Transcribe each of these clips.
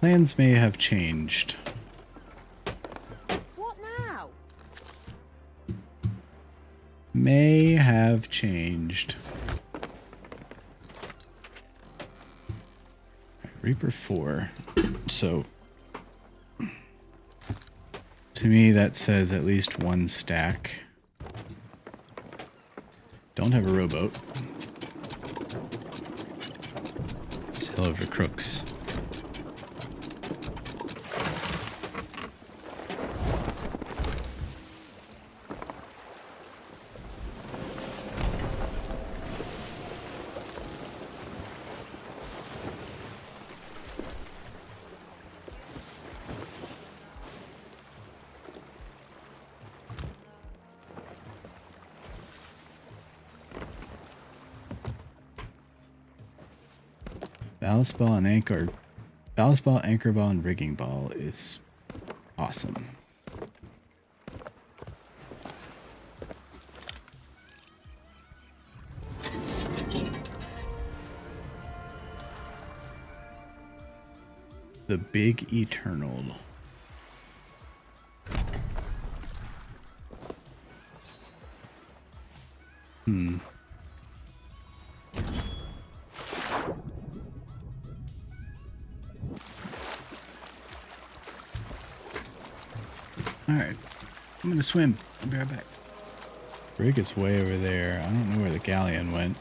Plans may have changed. What now? May have changed. Reaper 4. So, to me, that says at least one stack. Don't have a rowboat. Sail over to Crooks. Ballast ball and anchor. Ballast ball, anchor ball, and rigging ball is awesome. The Big Eternal. Alright, I'm gonna swim. I'll be right back. Brig is way over there. I don't know where the galleon went.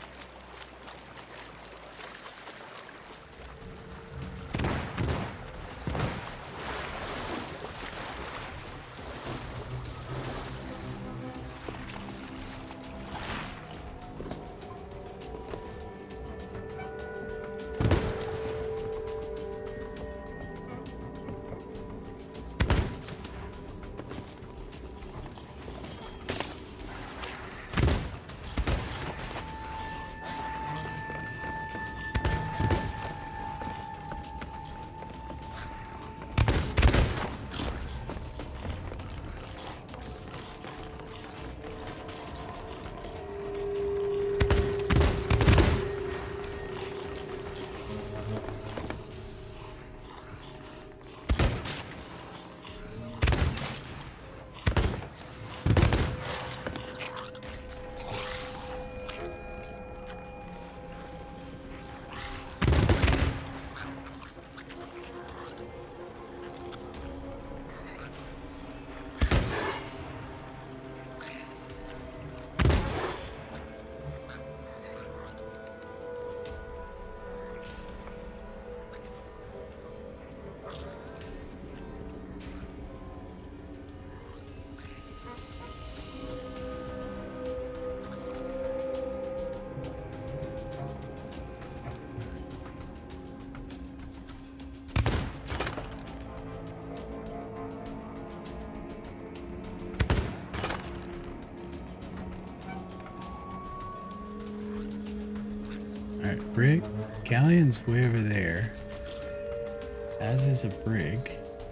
Alright, brig. Galleon's way over there. As is a brig.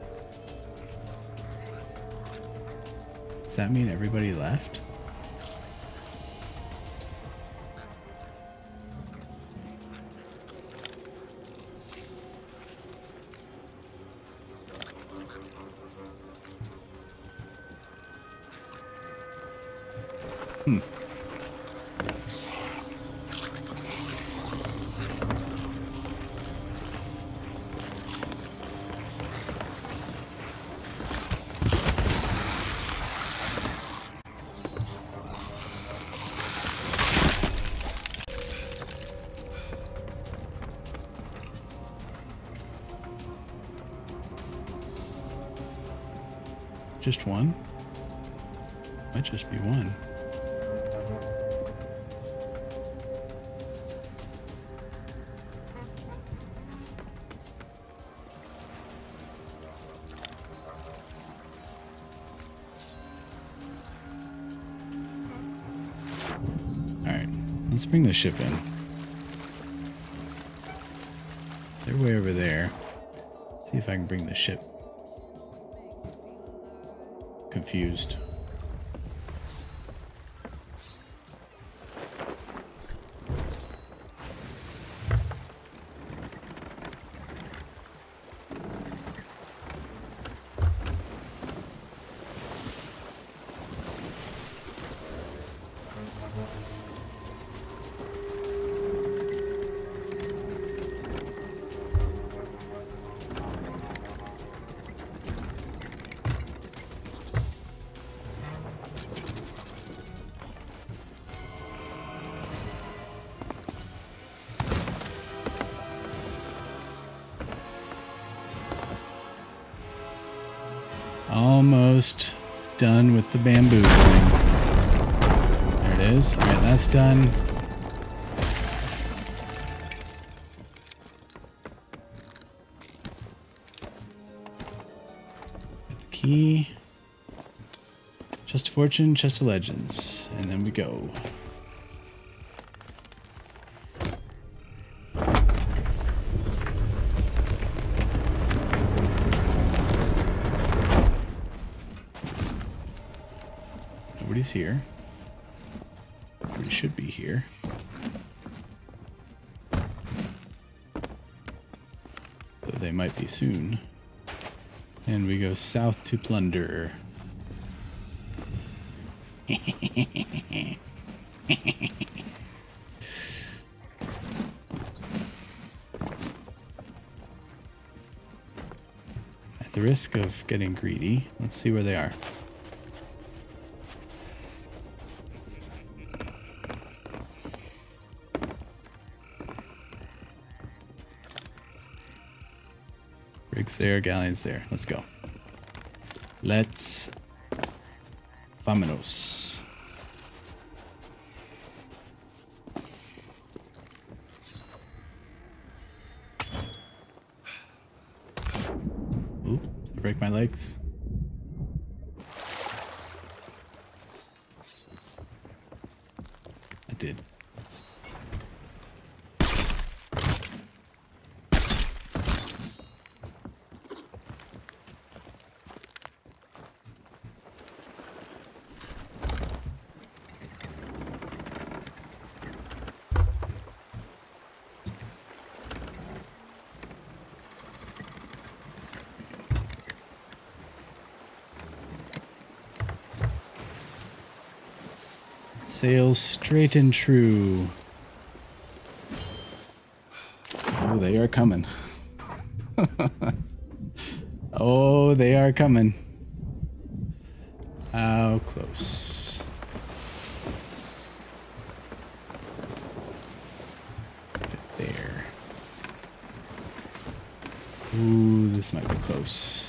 Does that mean everybody left? Just one? Might just be one. Alright, let's bring the ship in. They're way over there. See if I can bring the ship. Confused. almost done with the bamboozling. There it is. All right, that's done. Get the key. Chest of Fortune, Chest of Legends. And then we go. Nobody's here. Nobody should be here. Though they might be soon. And we go south to plunder. At the risk of getting greedy, let's see where they are. Brigs there, galleons there. Let's go. Let's Vámonos. Ooh, did I break my legs? I did. Sail straight and true. Oh, they are coming. Oh, they are coming. How close? There. Ooh, this might be close.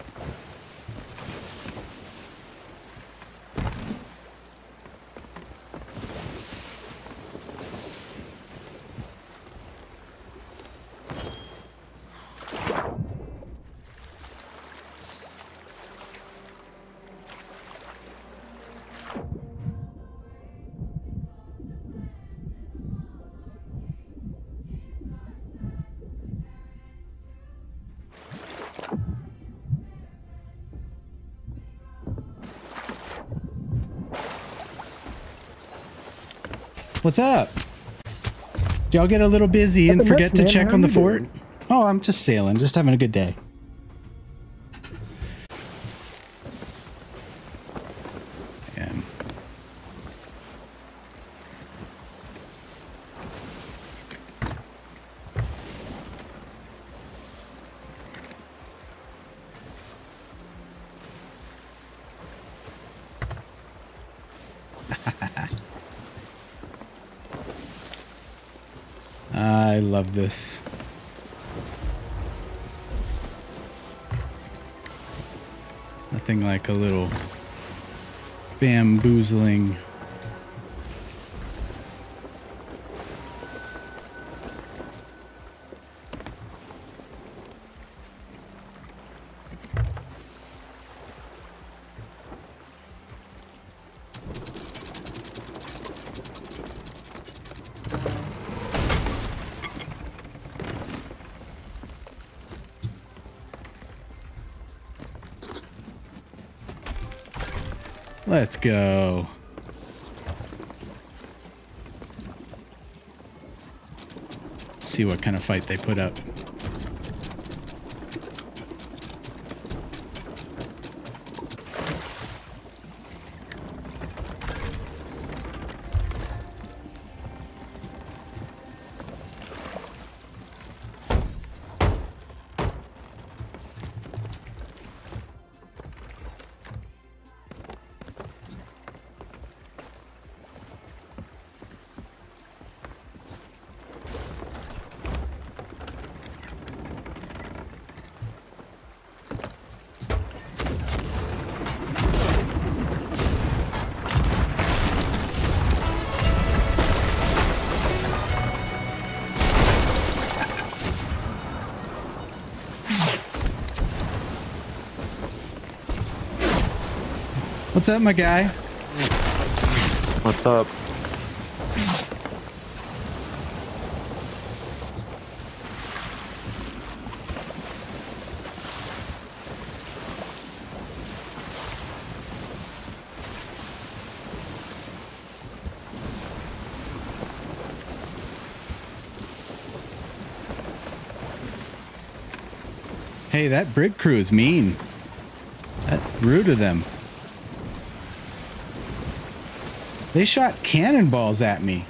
What's up? Do y'all get a little busy and forget to check on the fort? Oh, I'm just sailing, just having a good day. And I love this. Nothing like a little bamboozling. Let's go. See what kind of fight they put up. What's up, my guy? What's up? Hey, that Brig crew is mean. That's rude of them. They shot cannonballs at me.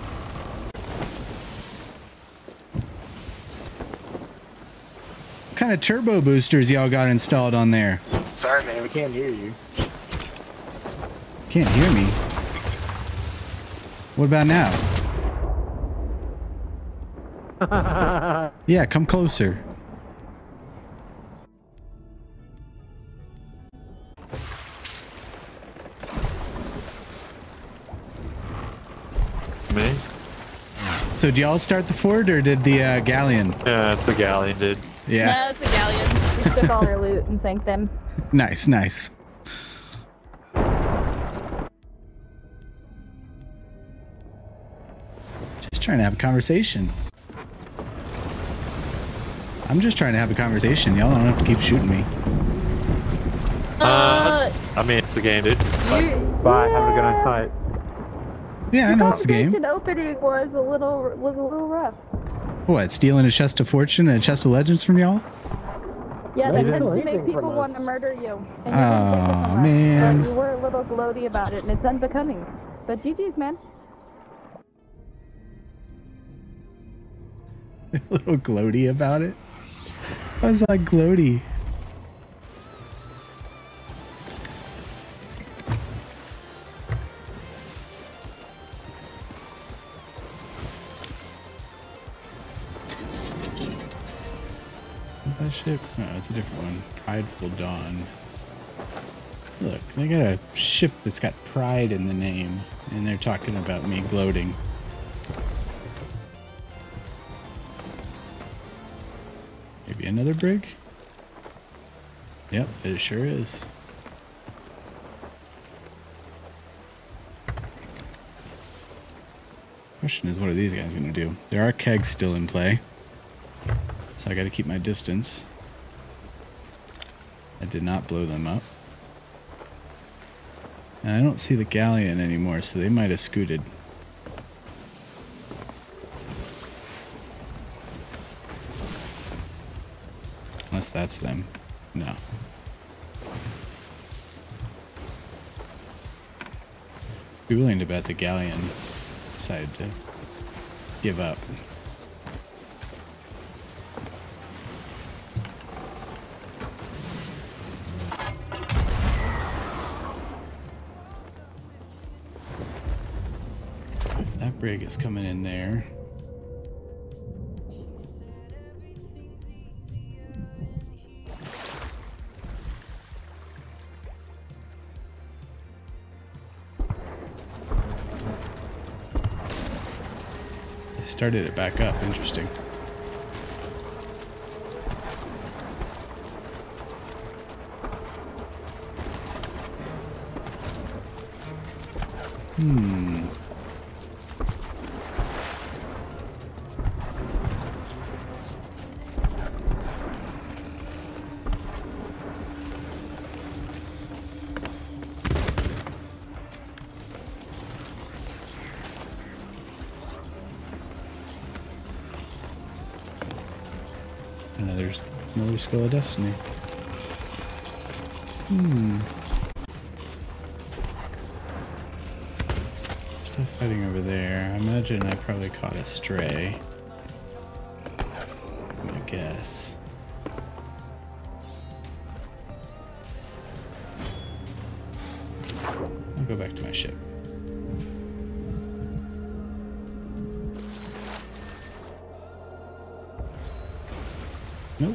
What kind of turbo boosters y'all got installed on there? Sorry, man, we can't hear you. Can't hear me. What about now? Yeah, come closer. Me? So, did y'all start the fort or did the galleon? Yeah, it's the galleon, dude. Yeah. No, it's the galleons. We took all their loot and sank them. Nice, nice. Just trying to have a conversation. I'm just trying to have a conversation. Y'all don't have to keep shooting me. I mean, it's the game, dude. Bye. Have a good night's night. Yeah, I know it's the game. The opening was a little rough. What, stealing a chest of fortune and a chest of legends from y'all? Yeah, No, that you tends didn't to steal make anything people from want us. to murder you. And Aw, you didn't take it from us, man. but you were a little gloaty about it, and it's unbecoming. But GG's, man. A little gloaty about it. I was like gloaty. That ship? No, it's a different one. Prideful Dawn. Look, they got a ship that's got pride in the name, and they're talking about me gloating. Maybe another brig? Yep, it sure is. Question is, what are these guys going to do? There are kegs still in play, so I got to keep my distance. I did not blow them up. And I don't see the galleon anymore, so they might have scooted. Unless that's them. No. Be willing to bet the galleon decided to give up. That brig is coming in there. They started it back up. Interesting. Another Skull of Destiny. Still fighting over there. I imagine I probably caught a stray. I guess. I'll go back to my ship. Nope.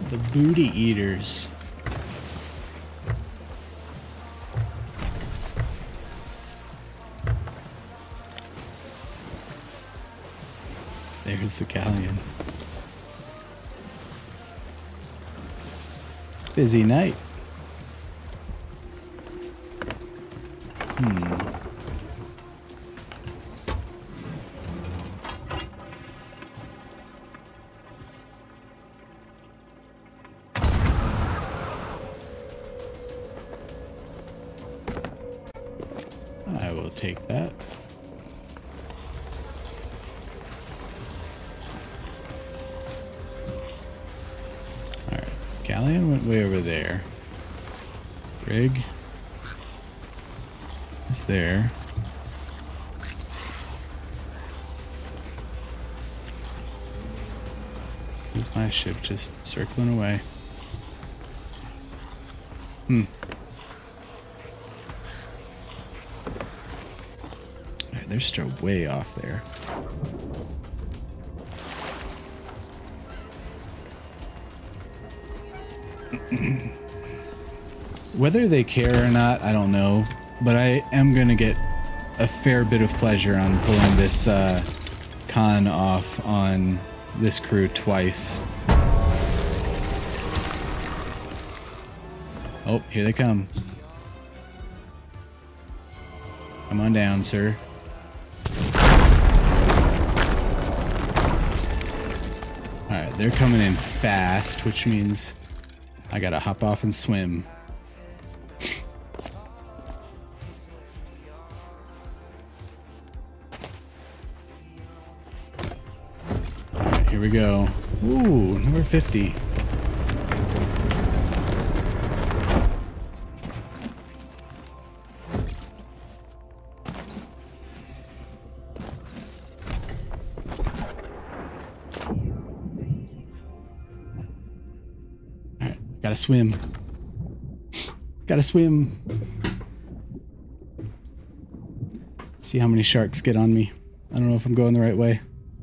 The booty eaters. There's the galleon. Busy night. I will take that. Alright, galleon went way over there. Brig is there. There's my ship just circling away. They're still way off there. Whether they care or not, I don't know. But I am going to get a fair bit of pleasure on pulling this con off on this crew twice. Oh, here they come. Come on down, sir. Alright, they're coming in fast, which means I gotta hop off and swim. Alright, here we go. Ooh, number 50. Gotta swim. Gotta swim. See how many sharks get on me. I don't know if I'm going the right way.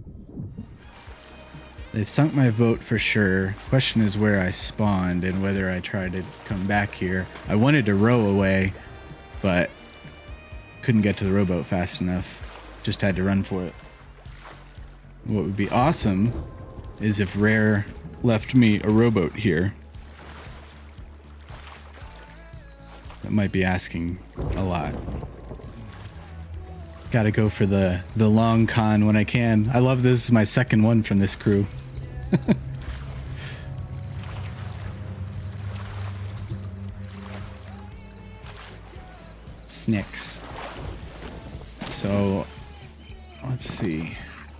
They've sunk my boat for sure. Question is where I spawned and whether I try to come back here. I wanted to row away, but couldn't get to the rowboat fast enough. Just had to run for it. What would be awesome is if Rare left me a rowboat here. That might be asking a lot. Gotta go for the long con when I can. I love this is my second one from this crew. Snicks. So, let's see.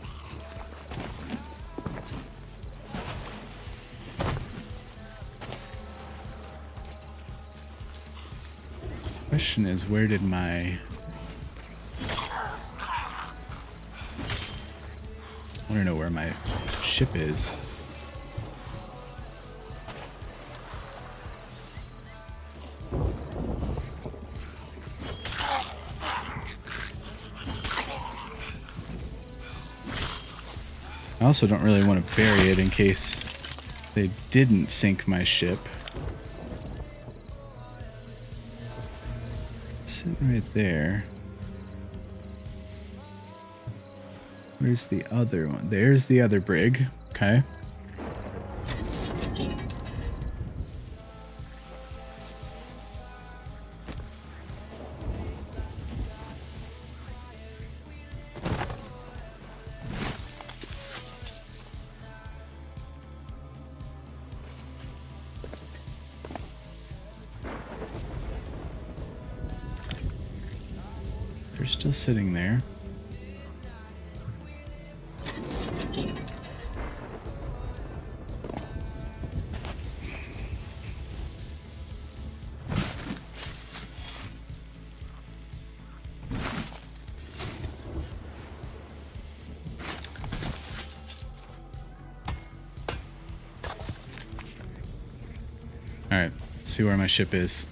Question is, where did my... I want to know where my ship is. I also don't really want to bury it in case they didn't sink my ship. Sitting right there. Where's the other one? There's the other brig. Okay. They're still sitting there. All right, let's see where my ship is.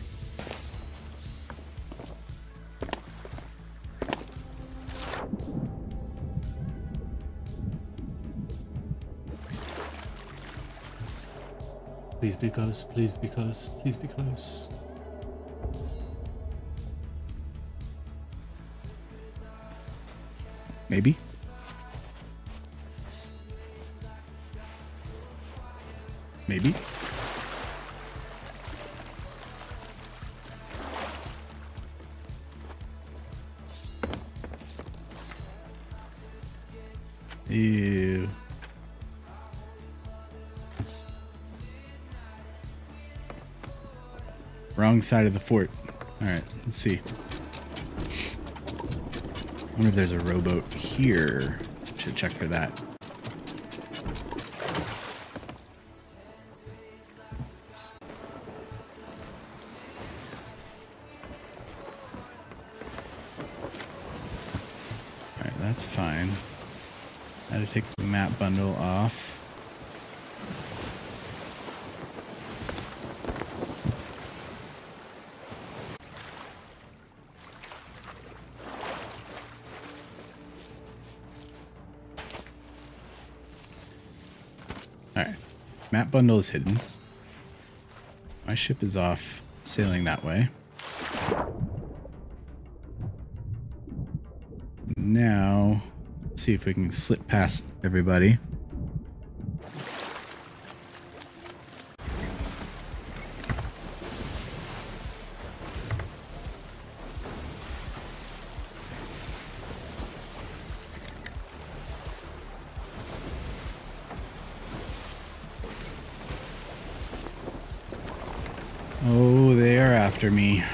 Please be close. Please be close. Please be close. Maybe. Maybe. Ew. Wrong side of the fort. All right, let's see. I wonder if there's a rowboat here. Should check for that. All right, that's fine. I had to take the map bundle off. Alright, map bundle is hidden. My ship is off, sailing that way. Now, see if we can slip past everybody. Oh, they are after me.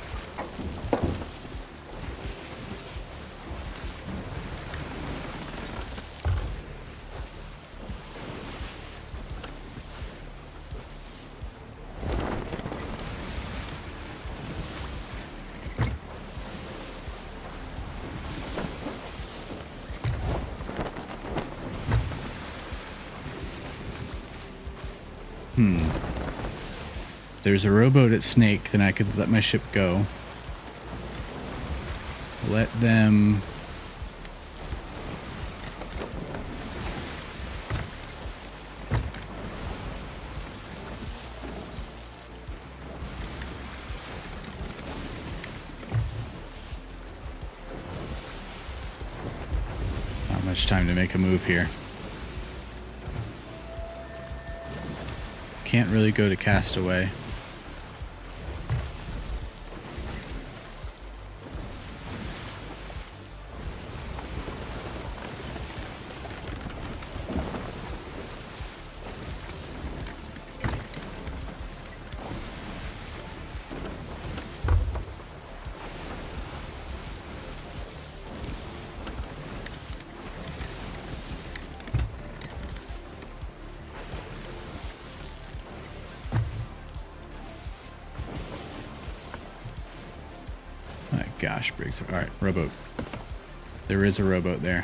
If there's a rowboat at Snake, then I could let my ship go. Let them... Not much time to make a move here. Can't really go to Castaway. Gosh, Briggs. All right, rowboat. There is a rowboat there.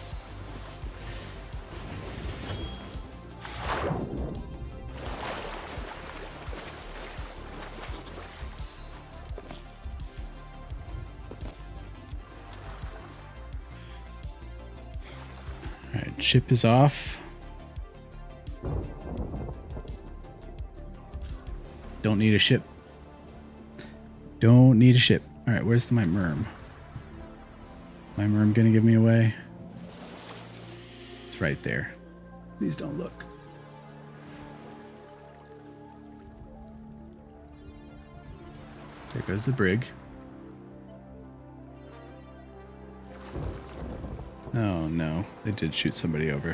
All right, ship is off. Don't need a ship. Don't need a ship. All right, where's my merm? My merm gonna give me away? It's right there. Please don't look. There goes the brig. Oh no, they did shoot somebody over.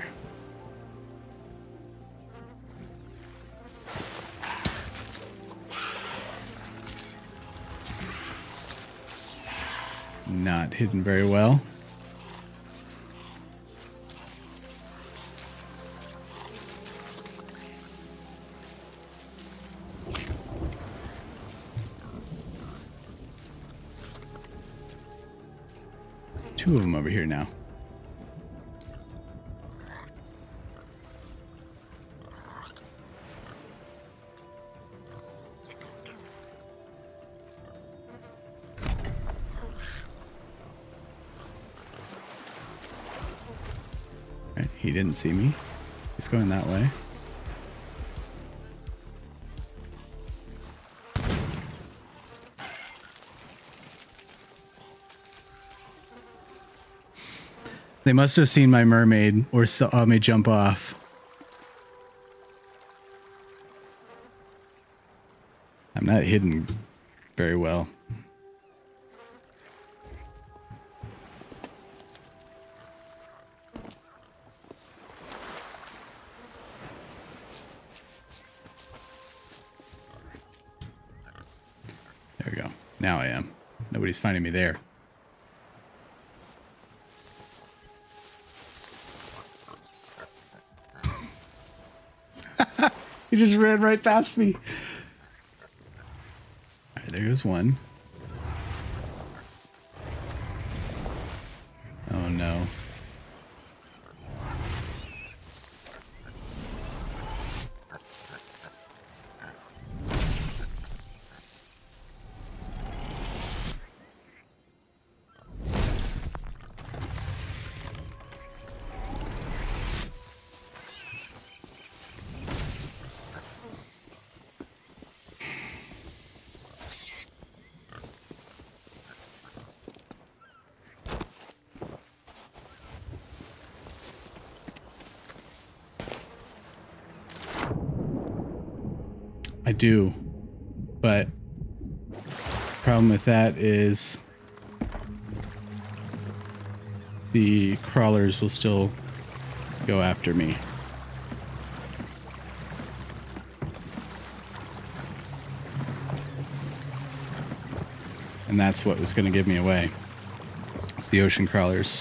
Not hidden very well. Two of them over here now. He didn't see me. He's going that way. They must have seen my mermaid or saw me jump off. I'm not hidden very well. There we go. Now I am. Nobody's finding me there. He just ran right past me. All right, there goes one. Oh no. I do, but the problem with that is the crawlers will still go after me. And that's what was going to give me away. It's the ocean crawlers.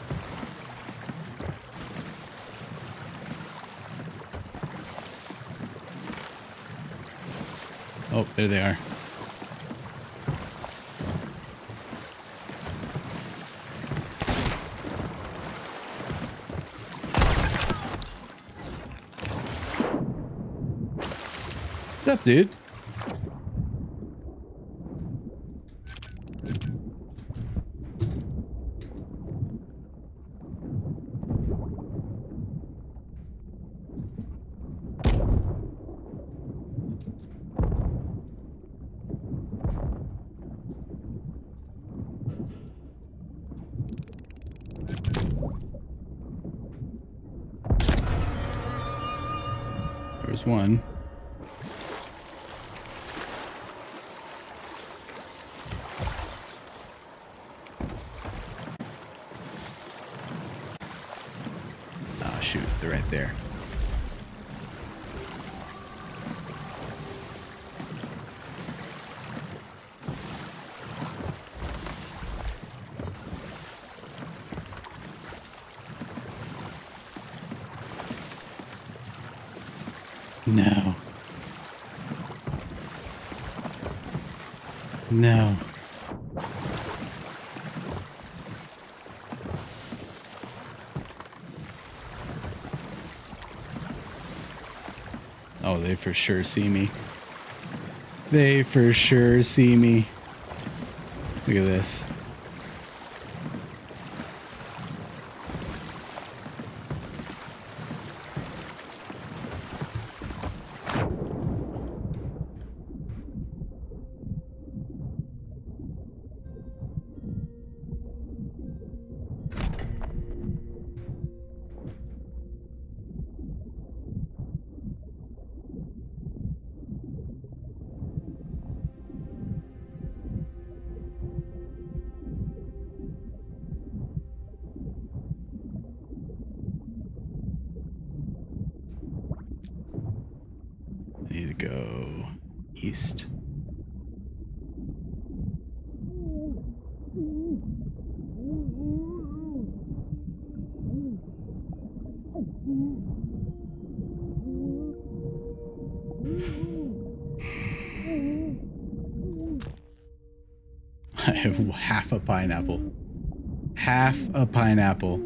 Oh, there they are. What's up, dude? There's one. Oh, shoot. They're right there. No. No. Oh, they for sure see me. They for sure see me. Look at this. I need to go east. I have half a pineapple. Half a pineapple.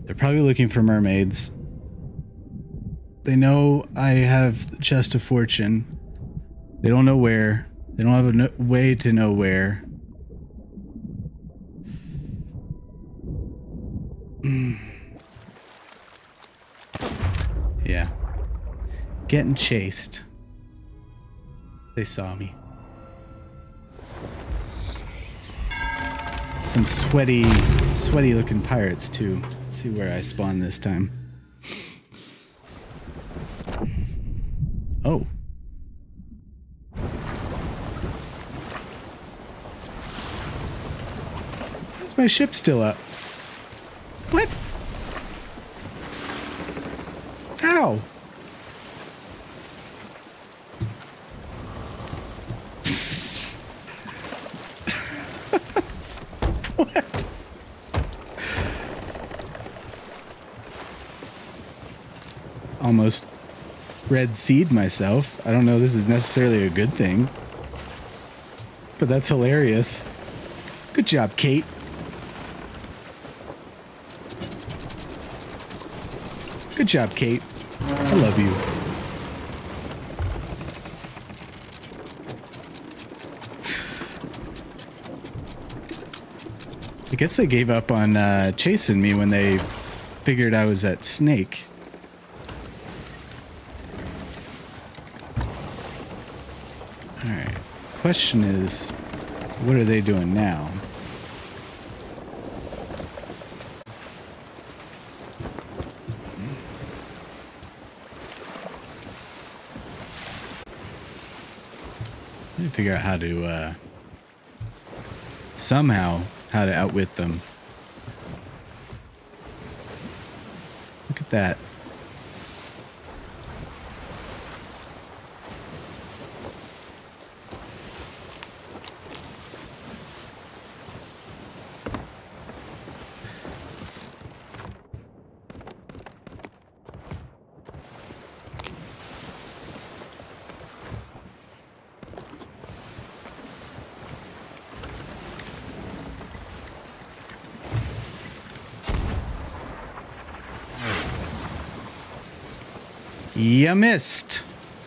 They're probably looking for mermaids. They know I have chest of fortune. They don't know where. They don't have a way to know where. Yeah. Getting chased. They saw me. Some sweaty looking pirates too. Let's see where I spawn this time. Oh. How's my ship still up? What? How? What? Almost red seed myself. I don't know if this is necessarily a good thing, but that's hilarious. Good job, Kate. Good job, Kate. I love you. I guess they gave up on chasing me when they figured I was at Snake. Alright. Question is, what are they doing now? I need to figure out how to, somehow, how to outwit them. Look at that. You missed.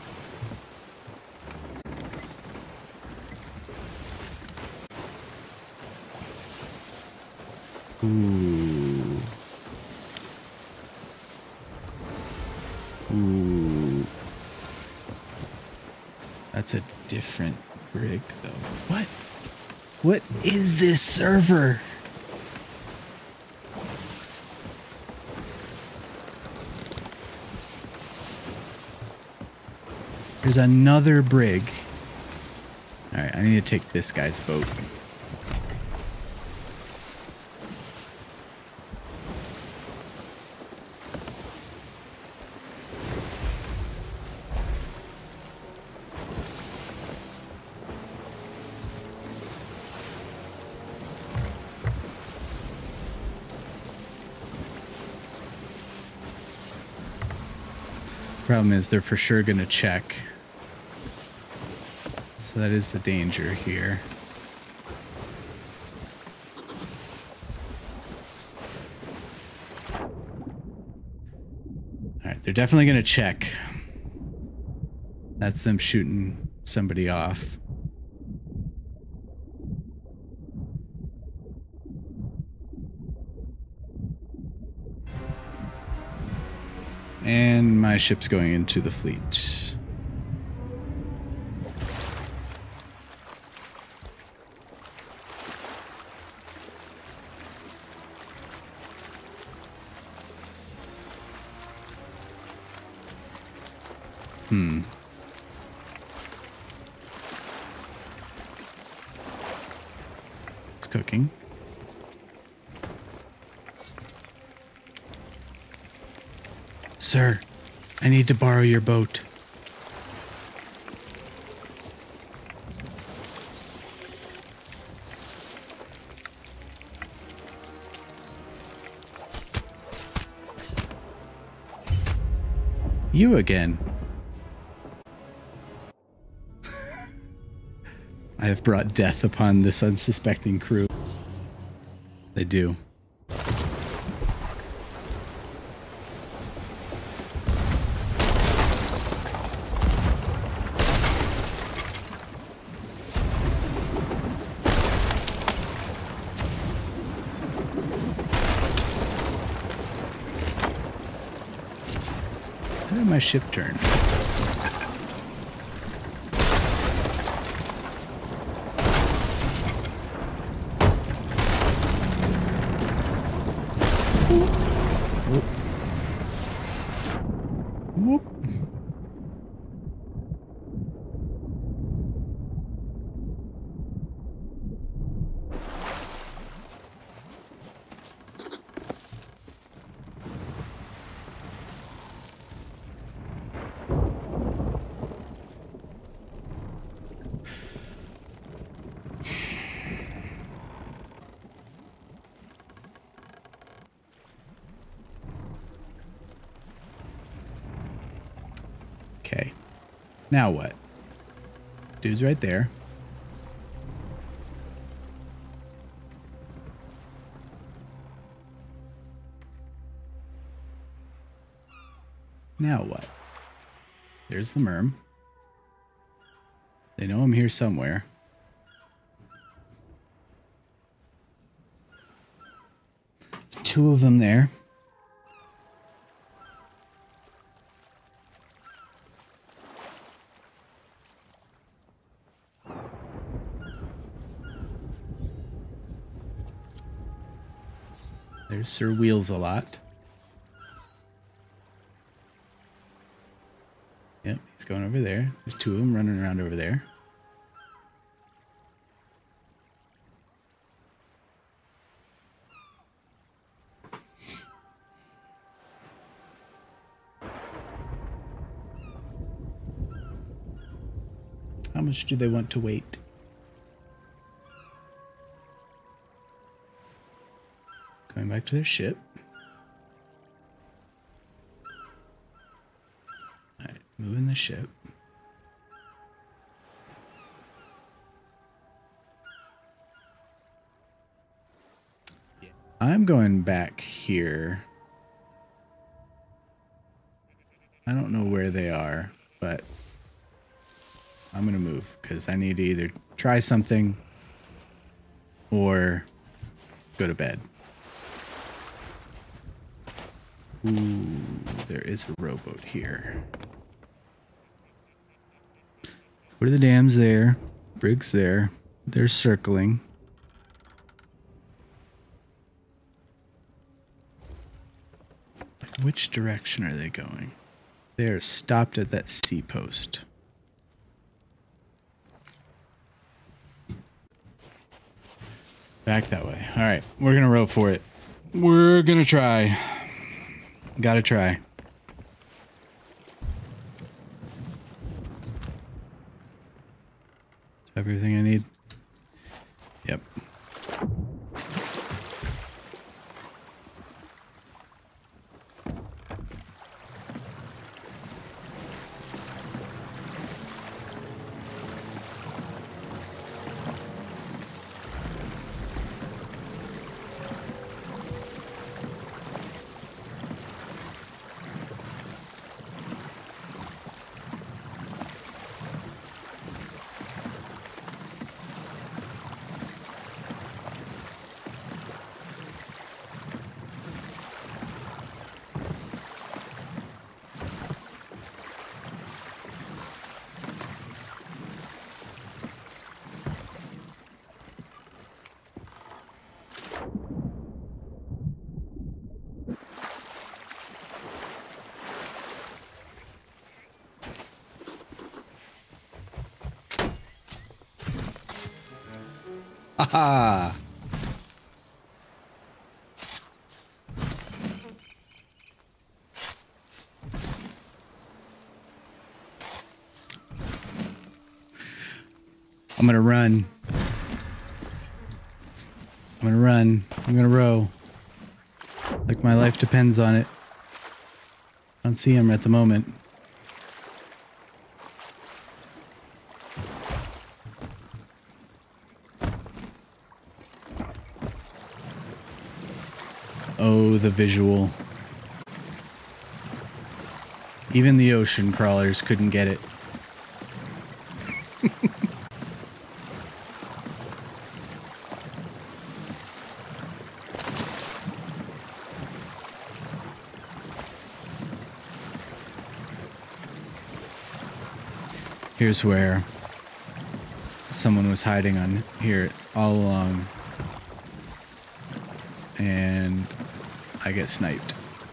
Ooh. Ooh. That's a different brig, though. What? What is this server? There's another brig. Alright, I need to take this guy's boat. Problem is, they're for sure gonna check. So that is the danger here. Alright, they're definitely gonna check. That's them shooting somebody off. And my ship's going into the fleet. It's cooking. Sir, I need to borrow your boat. You again. I have brought death upon this unsuspecting crew. They do. my ship turn? Whoop. Okay. Now what? Dude's right there. Now what? There's the merm. They know I'm here somewhere. There's two of them there. There's Sir Wheels-a-Lot. Yep, he's going over there. There's two of them running around over there. How much do they want to wait? Going back to their ship. Alright, moving the ship. I'm going back here. I don't know where they are, but I'm going to move because I need to either try something or go to bed. Ooh, there is a rowboat here. What are the dams there? Brigs there. They're circling. Which direction are they going? They're stopped at that sea post. Back that way. All right, we're gonna row for it. We're gonna try. Gotta try. Everything I need? Yep. Haha! I'm gonna run. I'm gonna run. I'm gonna row. Like my life depends on it. I don't see him at the moment. Oh, the visual. Even the ocean crawlers couldn't get it. Here's where someone was hiding on here all along. And I get sniped.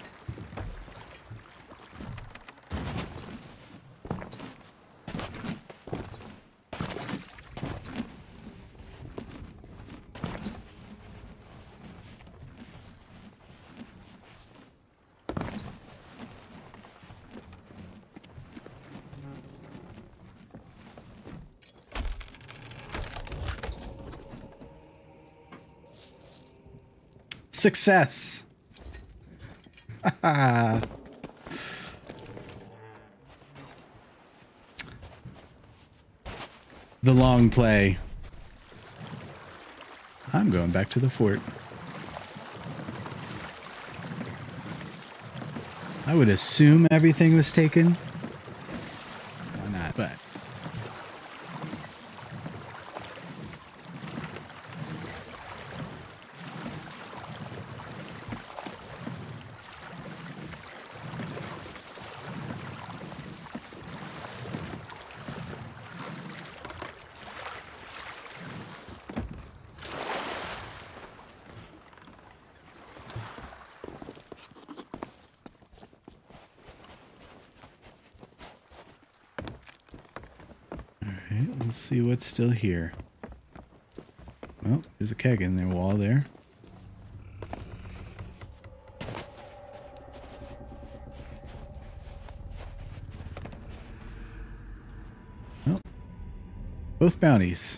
Success. The long play. I'm going back to the fort. I would assume everything was taken. Why not? But let's see what's still here. Well, there's a keg in their wall there. Oh, both bounties.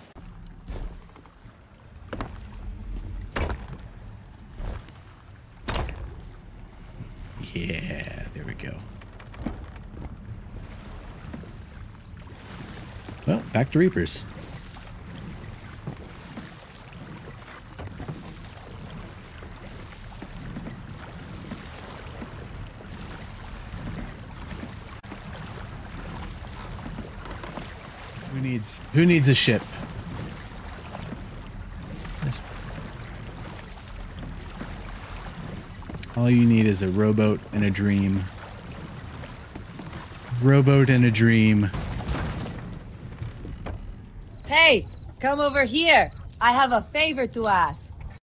Yeah, there we go. Well, back to Reapers. Who needs a ship? All you need is a rowboat and a dream. Rowboat and a dream. Hey, come over here. I have a favor to ask.